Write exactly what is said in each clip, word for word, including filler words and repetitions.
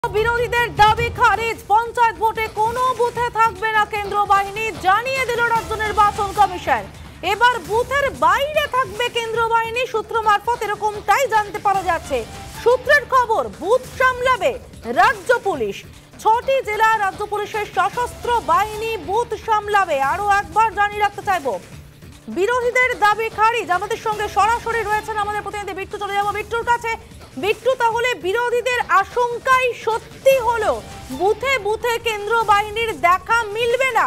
বিরোধীদের দাবি খারিজ, পঞ্চায়েত ভোটে কোনো বুথে থাকবে না কেন্দ্র বাহিনী, জানিয়ে দিল রাজ্য নির্বাচন কমিশন। এবার বুথের বাইরে থাকবে কেন্দ্র বাহিনী, সূত্র মারফত এরকমটাই জানতে পারা যাচ্ছে। সূত্রের খবর, বুথ সামলাবে রাজ্য পুলিশ। ছটি জেলা রাজ্য পুলিশের সশস্ত্র বাহিনী বুথ সামলাবে। আরো একবার জানিয়ে রাখতে চাইবো, বিরোধীদের দাবি খারিজ। আমাদের সঙ্গে সরাসরি রয়েছেন আমাদের প্রতিনিধি বিট্টু, চলে যাবো বিট্টুর কাছে। বিট্টু, তাহলে বিরোধীদের আশঙ্কাই সত্যি হলো, বুথে বুথে কেন্দ্র বাহিনীর দেখা মিলবে না।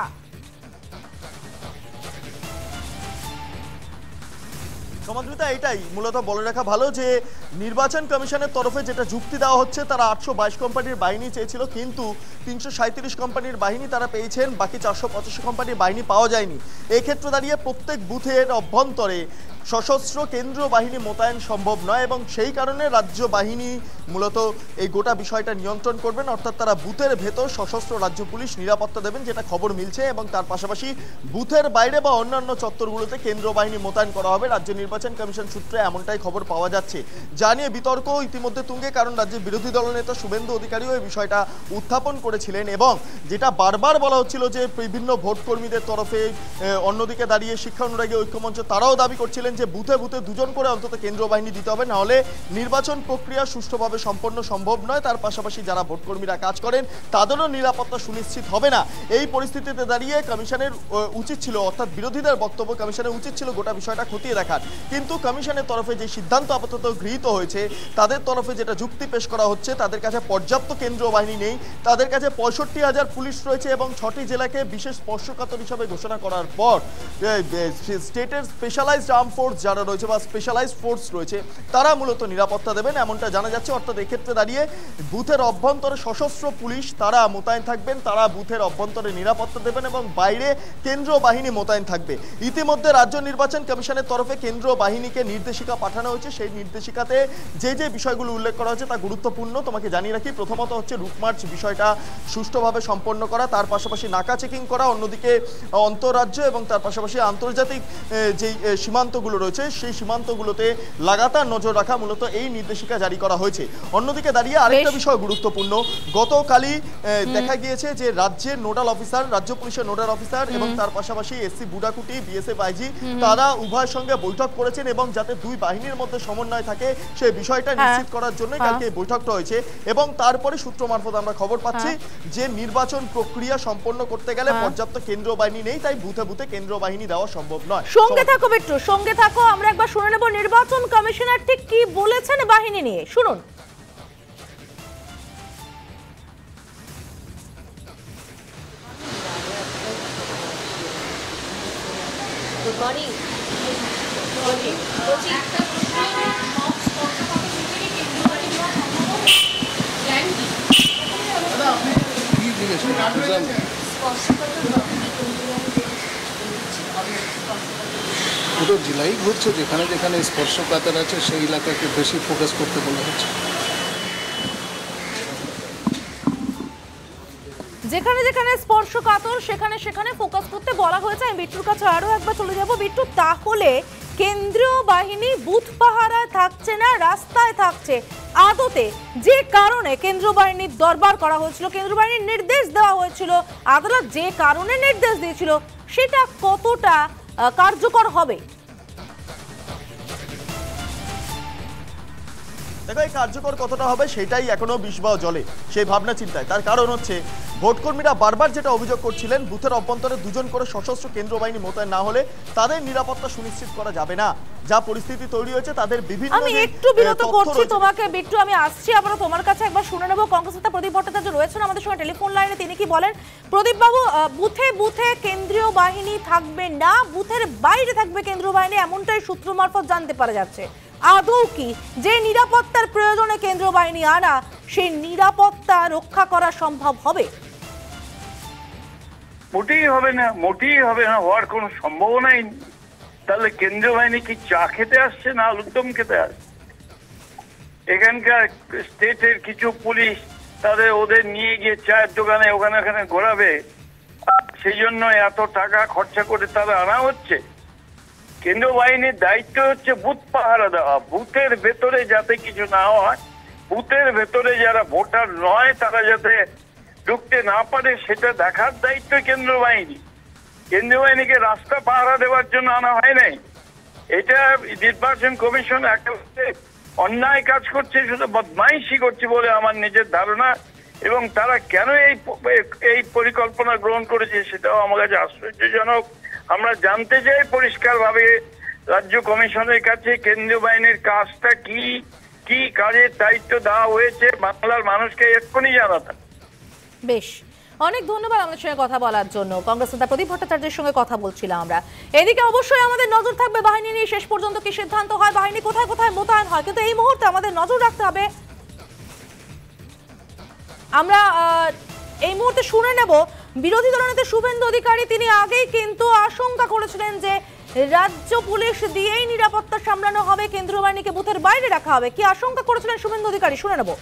সমাদৃতা, এটাই মূলত বলে রাখা ভালো যে নির্বাচন কমিশনের তরফে যেটা যুক্তি দেওয়া হচ্ছে, তারা আটশো বাইশ কোম্পানির বাহিনী চেয়েছিল, কিন্তু তিনশো সাঁত্রিশ কোম্পানির বাহিনী তারা পেয়েছেন, বাকি চারশো পঁচাশি কোম্পানির বাহিনী পাওয়া যায়নি। এক্ষেত্রে দাঁড়িয়ে প্রত্যেক বুথের অভ্যন্তরে সশস্ত্র কেন্দ্রীয় বাহিনী মোতায়েন সম্ভব নয়, এবং সেই কারণে রাজ্য বাহিনী মূলত এই গোটা বিষয়টা নিয়ন্ত্রণ করবেন। অর্থাৎ তারা বুথের ভেতর সশস্ত্র রাজ্য পুলিশ নিরাপত্তা দেবেন, যেটা খবর মিলছে, এবং তার পাশাপাশি বুথের বাইরে বা অন্যান্য চত্বরগুলোতে কেন্দ্র বাহিনী মোতায়েন করা হবে। রাজ্য নির্বাচন কমিশন সূত্রে এমনটাই খবর পাওয়া যাচ্ছে। জানিয়ে বিতর্ক ইতিমধ্যে তুঙ্গে, কারণ রাজ্যের বিরোধী দলনেতা শুভেন্দু অধিকারীও এই বিষয়টা উত্থাপন করেছিলেন, এবং যেটা বারবার বলা হচ্ছিল যে বিভিন্ন ভোট কর্মীদের তরফে, অন্যদিকে দাঁড়িয়ে শিক্ষা অনুরাগী ঐক্যমঞ্চ তারাও দাবি করছিলেন যে বুথে বুথে দুজন করে অন্তত কেন্দ্র বাহিনী দিতে হবে, না হলে নির্বাচন প্রক্রিয়া সুষ্ঠুভাবে সম্পন্ন সম্ভব নয়। তার পাশাপাশি যারা ভোট কর্মীরা কাজ করেন তাদেরও নিরাপত্তা সুনিশ্চিত হবে না। এই পরিস্থিতিতে দাঁড়িয়ে কমিশনের উচিত ছিল, অর্থাৎ বিরোধীদের বক্তব্য, কমিশনের উচিত ছিল গোটা বিষয়টা খতিয়ে দেখার। কিন্তু কমিশনের তরফে যে সিদ্ধান্ত আপাতত গৃহীত হয়েছে, তাদের তরফে যেটা যুক্তি পেশ করা হচ্ছে, তাদের কাছে পর্যাপ্ত কেন্দ্রীয় বাহিনী নেই, তাদের কাছে পঁয়ষট্টি হাজার পুলিশ রয়েছে, এবং ছটি জেলাকে বিশেষ স্পর্শকাতর হিসাবে ঘোষণা করার পর স্টেটের স্পেশালাইজড আর্ম ফোর্স যারা রয়েছে বা স্পেশালাইজড ফোর্স রয়েছে, তারা মূলত নিরাপত্তা দেবেন, এমনটা জানা যাচ্ছে। অর্থাৎ এক্ষেত্রে দাঁড়িয়ে বুথের অভ্যন্তরে সশস্ত্র পুলিশ তারা মোতায়েন থাকবেন, তারা বুথের অভ্যন্তরে নিরাপত্তা দেবেন, এবং বাইরে কেন্দ্রীয় বাহিনী মোতায়েন থাকবে। ইতিমধ্যে রাজ্য নির্বাচন কমিশনের তরফে কেন্দ্রীয় বাহিনীকে নির্দেশিকা পাঠানো হয়েছে। সেই নির্দেশিকাতে যে যে বিষয়গুলো উল্লেখ করা হয়েছে তা গুরুত্বপূর্ণ। তোমাকে জানিয়ে রাখি, প্রথমত হচ্ছে রুট মার্চ বিষয়টা সুষ্ঠুভাবে সম্পন্ন করা, তার পাশাপাশি নাকা চেকিং করা, অন্যদিকে অন্তঃরাজ্য এবং তার পাশাপাশি আন্তর্জাতিক যেই সীমান্তগুলো রয়েছে সেই সীমান্তগুলোতে লাগাতার নজর রাখা, মূলত এই নির্দেশিকা জারি করা হয়েছে। অন্যদিকে দাঁড়িয়ে আরেকটা বিষয় গুরুত্বপূর্ণ, গতকালই দেখা গিয়েছে যে রাজ্যের নোডাল অফিসার, রাজ্য পুলিশের নোডাল অফিসার এবং তার পাশাপাশি এসসি বুডাকুটি, বিএসএফ আইজি, তারা উভয়ের সঙ্গে বৈঠক করেছেন, এবং যাতে দুই বাহিনীর মধ্যে সমন্বয় থাকে সেই বিষয়টা নিশ্চিত করার জন্য কালকে এই বৈঠকটা হয়েছে। এবং তারপরে সূত্র মারফত আমরা খবর পাচ্ছি যে নির্বাচন প্রক্রিয়া সম্পন্ন করতে গেলে পর্যাপ্ত কেন্দ্রীয় বাহিনী নেই, তাই বুথে বুথে কেন্দ্রীয় বাহিনী দেওয়া সম্ভব নয়। সঙ্গে থাকো বিট্টু, সঙ্গে থাকো, আমরা একবার শুনে নেব নির্বাচন কমিশনার ঠিক কি বলেছেন বাহিনী নিয়ে, শুনুন। Good morning. পুরো জেলাই ঘুরছে, যেখানে যেখানে স্পর্শকাতর আছে সেই এলাকাকে বেশি ফোকাস করতে বলা হচ্ছে। যেখানে যেখানে স্পর্শকাতর সেখানে সেখানে ফোকাস করতে বলা হয়েছে। আমি বিট্টুর কাছে আরো একবার চলে যাব। বিট্টু, তাহলে কেন্দ্রীয় বাহিনী বুথ পাহারায় থাকছে না, রাস্তায় থাকছে। আদতে যে কারণে কেন্দ্রীয় বাহিনীর দরবার করা হয়েছিল, কেন্দ্রীয় বাহিনীর নির্দেশ দেওয়া হয়েছিল, আদালত যে কারণে নির্দেশ দিয়েছিল, সেটা কতটা কার্যকর হবে? দেখো, এই কার্যকর কতটা হবে সেটাই এখনো বিষবাও জলে, সেই ভাবনা চিন্তায়। তার কারণ হচ্ছে ভোটকর্মীরা বারবার যেটা অভিযোগ করছিলেন, বুথের অভ্যন্তরে দুজন করে সশস্ত্র কেন্দ্রীয় বাহিনী মোতায়েন না হলে তাদের নিরাপত্তা সুনিশ্চিত করা যাবে না। যা পরিস্থিতি তৈরি হয়েছে তাদের বিভিন্ন, আমি একটু বিরত করছি তোমাকে বিট্টু, আমি আসছি আবার তোমার কাছে, একবার শুনে নেব কংগ্রেস নেতা প্রদীপ ভট্টাচার্য রয়েছেন আমাদের সঙ্গে টেলিফোন লাইনে, তিনি কি বলেন। প্রদীপ বাবু, বুথে বুথে কেন্দ্রীয় বাহিনী থাকবে না, বুথের বাইরে থাকবে কেন্দ্রীয় বাহিনী, এমনটাই সূত্র মারফত জানতে পারা যাচ্ছে। আদৌ কি যে নিরাপত্তার প্রয়োজনে কেন্দ্রীয় বাহিনী আনা, সেই নিরাপত্তা রক্ষা করা সম্ভব হবে? মোটেই হবে না, মোটেই হবে না, হওয়ার কোনো সম্ভাবনাই নেই। তাহলে কেন্দ্রীয় বাহিনী কি চা খেতে আসছে না আলুর দম খেতে আসছে? এখানকার স্টেটের কিছু পুলিশ তাদের ওদের নিয়ে গিয়ে চায়ের দোকানে ওখানে ওখানে ঘোরাবে, সেই জন্য এত টাকা খরচা করে তারা আনা হচ্ছে। কেন্দ্রীয় বাহিনীর দায়িত্ব হচ্ছে বুথ পাহারা দেওয়া, বুথের ভেতরে যাতে কিছু না হয় বুথের ভেতরে যারা ভোটার নয় তারা যাতে ঢুকতে না পারে সেটা দেখার দায়িত্ব কেন্দ্র বাহিনী। কেন্দ্রীয় বাহিনীকে রাস্তা পাহারা দেওয়ার জন্য আনা হয় নাই। এটা নির্বাচন কমিশন একেবারে অন্যায় কাজ করছে, শুধু বদমাইশি করছে বলে আমার নিজের ধারণা। এবং তারা কেন এই এই পরিকল্পনা গ্রহণ করেছে সেটাও আমার কাছে আশ্চর্যজনক। আমরা জানতে চাই পরিষ্কারভাবে রাজ্য কমিশনের কাছে কেন্দ্রীয় বাহিনীর কাজটা কি, কি কাজের দায়িত্ব দেওয়া হয়েছে বাংলার মানুষকে এক্ষুনি জানাতে। বেশ, অনেক ধন্যবাদ আমাদের সঙ্গে কথা বলার জন্য। কংগ্রেস নেতা প্রদীপ ভট্টাচার্যের সঙ্গে কথা বলছিলাম আমরা। এদিকে অবশ্যই আমাদের নজর থাকবে বাহিনী নিয়ে, শেষ পর্যন্ত কি সিদ্ধান্ত হয়, বাহিনী কোথায় কোথায় মোতায়েন হয়, কিন্তু এই মুহূর্তে আমাদের নজর রাখতে হবে। আমরা এই মুহূর্তে শুনে নেব বিরোধী দলনেতা শুভেন্দু অধিকারী। তিনি আগেই কিন্তু আশঙ্কা করেছিলেন যে রাজ্য পুলিশ দিয়েই নিরাপত্তা সামলানো হবে, কেন্দ্রীয় বাহিনীকে বুথের বাইরে রাখা হবে। কি আশঙ্কা করেছিলেন শুভেন্দু অধিকারী, শুনে নেব।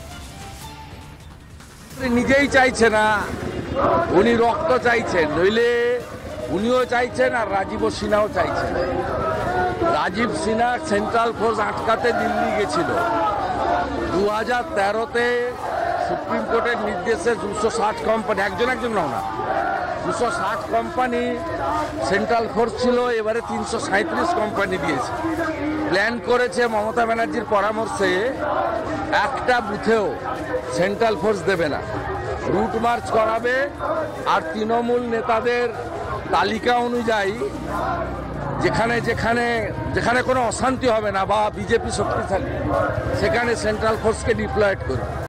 নিজেই চাইছে না, উনি রক্ত চাইছেন, নইলে উনিও চাইছেন আর রাজীব সিনহাও চাইছেন। রাজীব সিনহা সেন্ট্রাল ফোর্স আটকাতে দিল্লি গেছিল। দু হাজার তেরোতে সুপ্রিম কোর্টের নির্দেশে দুশো ষাট কোম্পানি, একজন একজন নাও না, দুশো ষাট কোম্পানি সেন্ট্রাল ফোর্স ছিল, এবারে তিনশো সাঁত্রিশ কোম্পানি দিয়েছে। প্ল্যান করেছে মমতা ব্যানার্জির পরামর্শে একটা বুথেও সেন্ট্রাল ফোর্স দেবে না, রুট মার্চ করাবে। আর তৃণমূল নেতাদের তালিকা অনুযায়ী যেখানে যেখানে যেখানে কোনো অশান্তি হবে না বা বিজেপি শক্তিশালী, সেখানে সেন্ট্রাল ফোর্সকে ডিপ্লয়েড করবে।